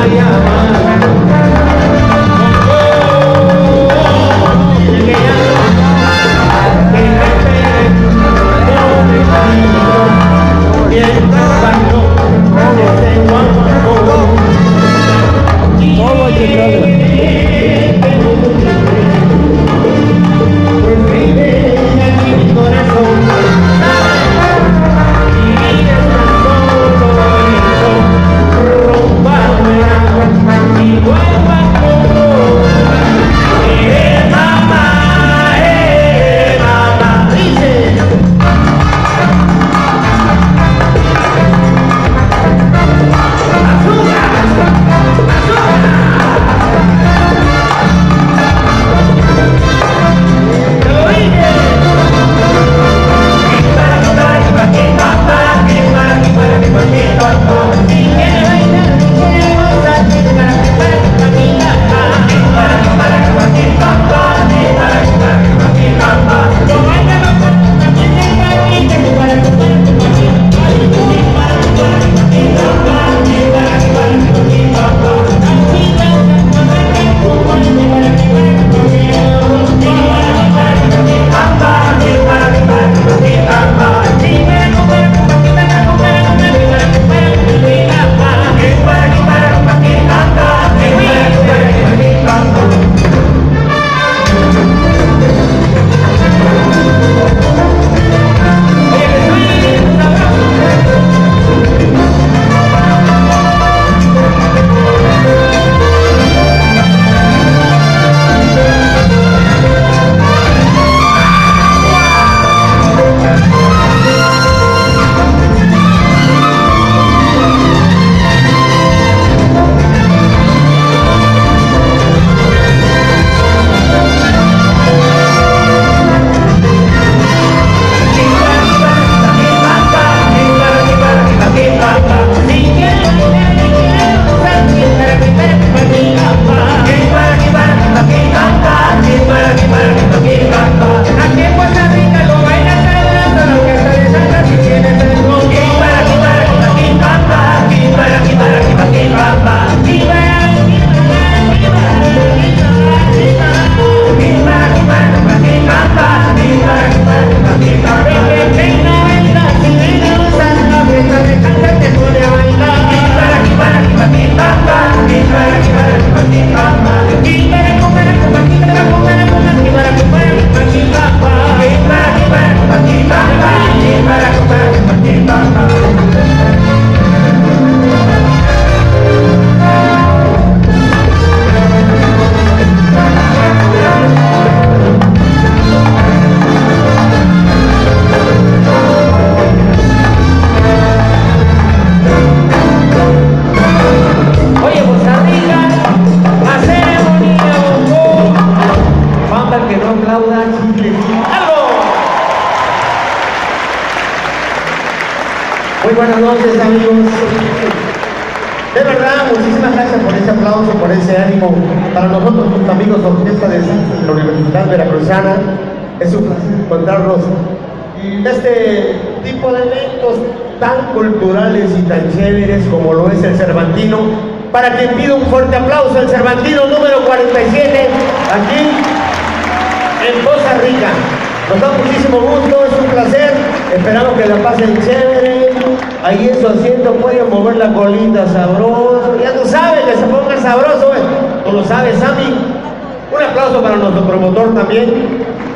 Muy buenas noches, amigos. De verdad, muchísimas gracias por ese aplauso, por ese ánimo. Para nosotros, tus amigos de Orquesta de Salsa de la Universidad Veracruzana, es un placer encontrarnos en este tipo de eventos tan culturales y tan chéveres como lo es el Cervantino. Para quien pido un fuerte aplauso, el Cervantino número 47, aquí en Poza Rica. Nos da muchísimo gusto, es un placer. Esperamos que la pasen chévere. Ahí en su asiento pueden mover la colita sabroso. Ya tú sabes que se ponga sabroso, ¿eh? Tú lo sabes, Sammy. Un aplauso para nuestro promotor también.